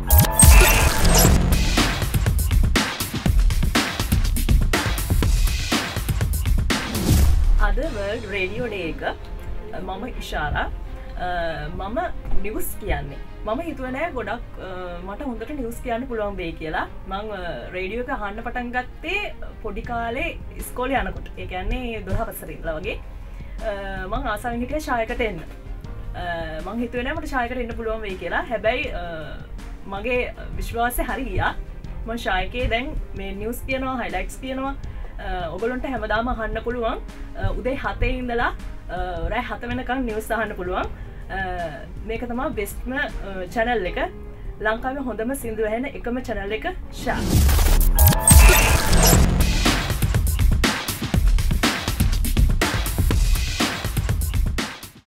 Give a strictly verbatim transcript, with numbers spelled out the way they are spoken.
අද world radio day එක මම ඉෂාරා මම නිවුස් කියන්නේ මම හිතුවේ නෑ ගොඩක් මට හොඳට නිවුස් කියන්න පුළුවන් වෙයි කියලා මම රේඩියෝ එක අහන්න පටන් ගත්තේ පොඩි කාලේ ඉස්කෝලේ යනකොට ඒ කියන්නේ දොළහ වසරේ ඉඳලා වගේ මම ආසාවෙන් හිටියා ශායකට එන්න මම හිතුවේ නෑ මට ශායකට එන්න පුළුවන් වෙයි කියලා හැබැයි මගේ විශ්වාසය හරි ගියා මම ශායකේ දැන් මේ නිවුස් කියනවා හයිලයිට්ස් කියනවා ඔගොල්ලන්ට හැමදාම අහන්න පුළුවන් උදේ හතේ ඉඳලා රෑ හත වෙනකන් නිවුස් අහන්න පුළුවන් මේක තමයි බෙස්ට්ම channel එක ලංකාවේ හොඳම සින්දු ඇහෙන එකම channel එක ෂා